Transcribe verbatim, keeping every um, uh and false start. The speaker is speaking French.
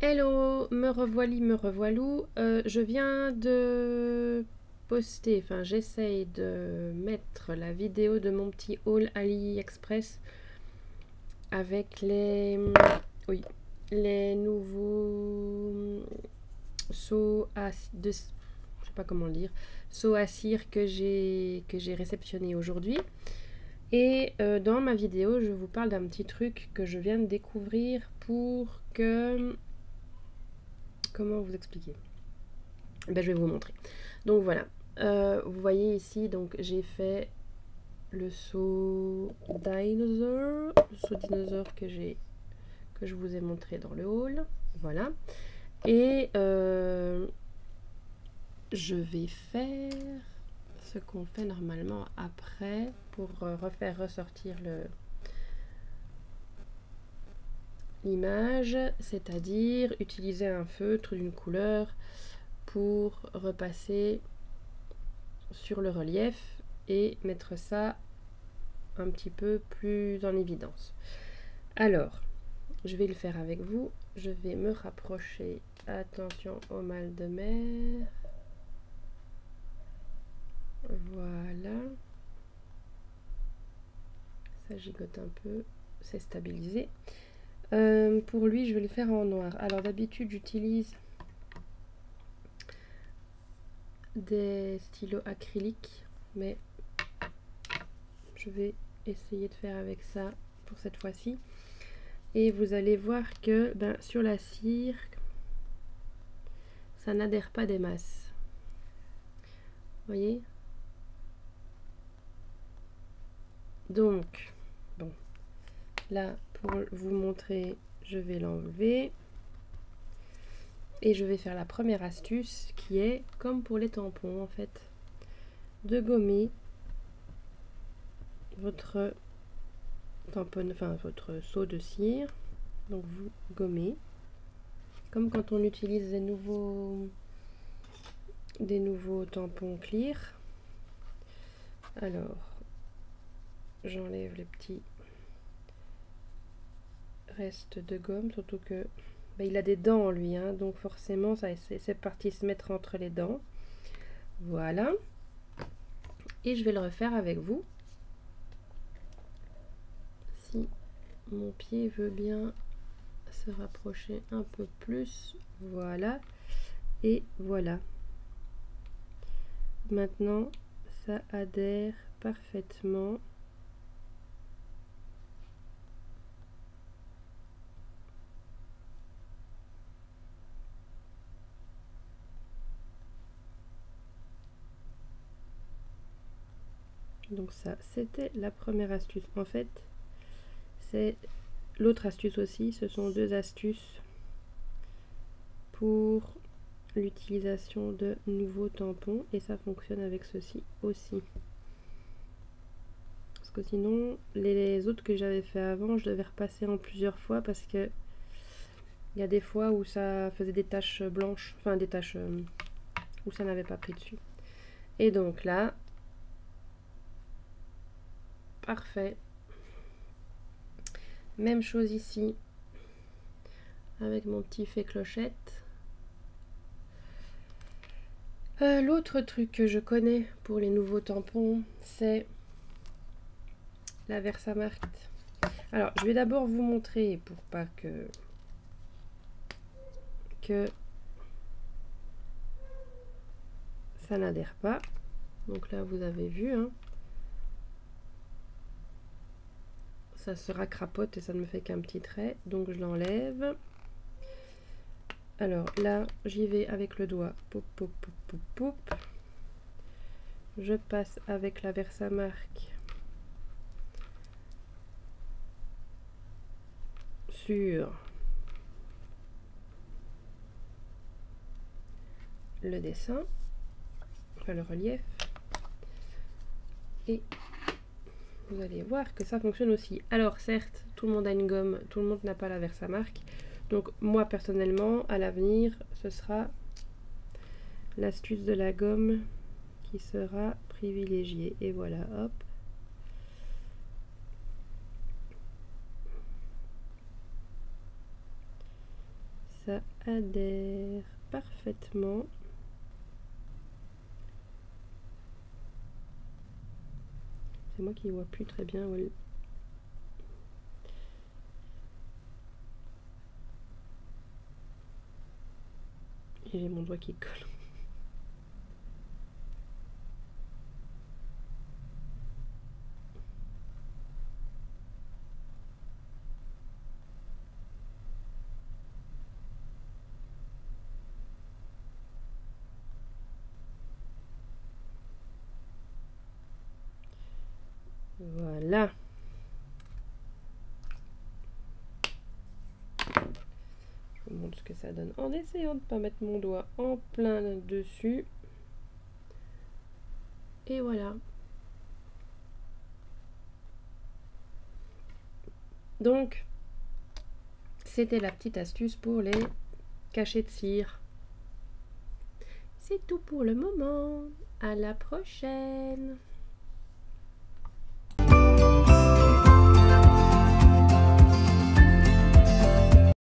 Hello, me revoili, me revoilou. Euh, je viens de poster, enfin j'essaye de mettre la vidéo de mon petit haul AliExpress avec les, oui, les nouveaux seaux à, de, je sais pas comment le dire, seaux à cire que j'ai que j'ai réceptionné aujourd'hui. Et euh, dans ma vidéo, je vous parle d'un petit truc que je viens de découvrir pour que... Comment vous expliquer? Ben, je vais vous montrer. Donc voilà, euh, vous voyez ici, donc j'ai fait le saut dinosaure, le saut dinosaure que j'ai que je vous ai montré dans le haul. Voilà. Et euh, je vais faire ce qu'on fait normalement après pour euh, refaire ressortir le l'image, c'est-à-dire utiliser un feutre d'une couleur pour repasser sur le relief et mettre ça un petit peu plus en évidence. Alors, je vais le faire avec vous. Je vais me rapprocher. Attention au mal de mer. Voilà. Ça gigote un peu. C'est stabilisé. Euh, pour lui, je vais le faire en noir. Alors d'habitude, j'utilise des stylos acryliques, mais je vais essayer de faire avec ça pour cette fois-ci. Et vous allez voir que ben, sur la cire, ça n'adhère pas des masses. Vous voyez? Donc, bon, là, pour vous montrer, je vais l'enlever. Et je vais faire la première astuce qui est, comme pour les tampons en fait, de gommer votre tampon, enfin votre seau de cire. Donc vous gommez, comme quand on utilise des nouveaux, des nouveaux tampons clear. Alors, j'enlève les petits restes de gomme, surtout que ben, il a des dents lui, hein, donc forcément ça c'est parti se mettre entre les dents. Voilà. Et je vais le refaire avec vous. Si mon pied veut bien se rapprocher un peu plus, voilà, et voilà. Maintenant, ça adhère parfaitement. Donc ça, c'était la première astuce. En fait, c'est l'autre astuce aussi. Ce sont deux astuces pour l'utilisation de nouveaux tampons. Et ça fonctionne avec ceci aussi. Parce que sinon, les autres que j'avais fait avant, je devais repasser en plusieurs fois parce que il y a des fois où ça faisait des taches blanches. Enfin, des taches euh, où ça n'avait pas pris dessus. Et donc là, parfait. Même chose ici avec mon petit fait clochette. Euh, L'autre truc que je connais pour les nouveaux tampons, c'est la Versamarkt. Alors, je vais d'abord vous montrer pour pas que que ça n'adhère pas. Donc là, vous avez vu, hein. Ça se racrapote et ça ne me fait qu'un petit trait, donc je l'enlève. Alors là, j'y vais avec le doigt. Poup, poup, poup, poup, poup. Je passe avec la Versamarkt sur le dessin, enfin le relief, et vous allez voir que ça fonctionne aussi. Alors certes, tout le monde a une gomme, tout le monde n'a pas la Versamarkt. Donc moi personnellement, à l'avenir, ce sera l'astuce de la gomme qui sera privilégiée. Et voilà, hop. ça adhère parfaitement. C'est moi qui vois plus très bien. Ouais. Et j'ai mon doigt qui colle. Voilà. Je vous montre ce que ça donne en essayant de ne pas mettre mon doigt en plein dessus. Et voilà. Donc, c'était la petite astuce pour les cachets de cire. C'est tout pour le moment. À la prochaine.